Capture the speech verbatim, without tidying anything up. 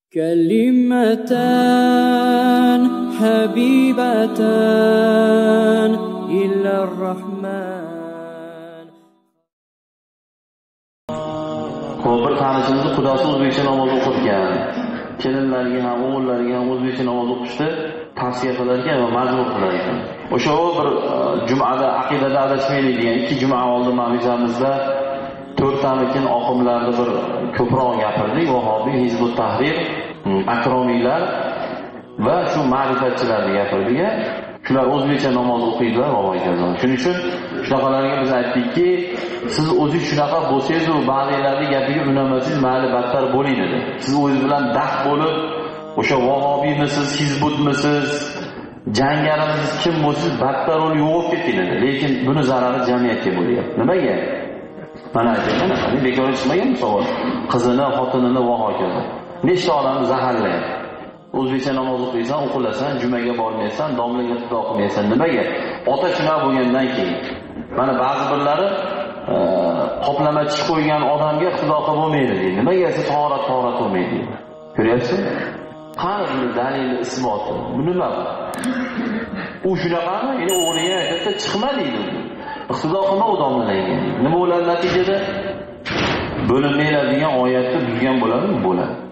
كلمتان حبيبتان إلى الرحمن. Bir tanishimizni xudosi o'zbekcha namoz o'qitgan. Kelinlarga ham, o'g'illarga ham o'zbekcha namoz o'qishni tavsiya qilar ekan va majbur qilar ekan. O'sha bir jumada aqidada adashmaylik degan ikki juma oldin mavzumizda to'rttamikin oqimlarni bir ko'proq gapirdik. Vahobiy, Hizbut Tahrir, akromiylar va shu ma'rifatchilarni gapirdik. Shular o'zbekcha namoz o'qiydilar, vahoykazolar. Shuning uchun shunaqalarga biz aytdikki, siz o'zingiz shunaqa bo'lsangiz, u ba'zilarning gapiga unamasangiz, mayli battar bo'ling dedi. Siz o'zingiz bilan daf bo'lib, o'sha vahobiyimisiz, hizbutmisiz, jangarimisiz kim bo'lsangiz, battar uni yo'qib keting dedi. Lekin buni zarari jamiyatga bo'lyapti. Nimaga? Mana aytayman, qani bekor chiqmagan savol. Qizini, xotinini va hokazo. Nechta odamni zaharlayapti. O'zbekcha namoz o'qiysan, o'qilasan, jumaga bormaysan, domlaga xudo qilmaysan. Nimaga? Ota shunaqa bo'lgandan keyin. Mana ba'zi birlari qoplama chiqib qo'ygan odamga xudo qilib bo'lmaydi deydi. Nimaga siz tahorat tahorat bo'lmaydi deydi. Ko'ryapsiz? Qani dalil isboti. Bu nima? U shunaqami? Endi o'g'liga aytadi, chiqma deydi. Xudo qilma u domlaga. Nima bo'ladi natijada? Bo'linmaylar degan oyatni buzgan bo'ladimi? Bo'ladi.